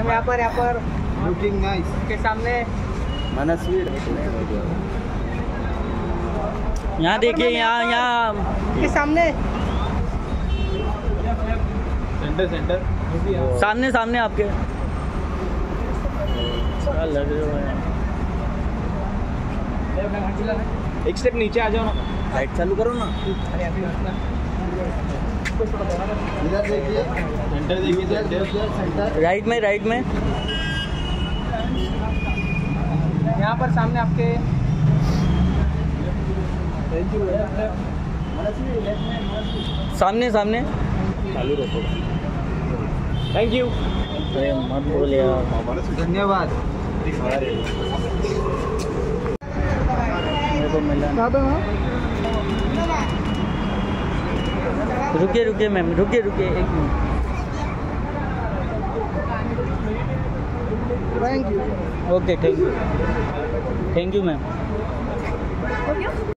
यहाँ पर looking nice के सामने मनस्वी। यहाँ देखिए, यहाँ के सामने सेंटर सामने आपके क्या लग रहे हो यार। एक स्टेप नीचे आ जाओ ना, लाइट चालू करो ना। इधर देखिए, सेंटर देखिए, सेंटर राइट में यहाँ पर सामने आपके सामने चालू रखो। Thank you. अरे मत बोल यार। धन्यवाद। मेरे को मिला नहीं। रुकिए मैम, रुकिए 1 मिनट। Thank you. Okay, thank you ma'am.